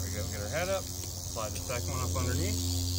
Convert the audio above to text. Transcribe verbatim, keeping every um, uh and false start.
we go. Get our head up, slide the second one up underneath.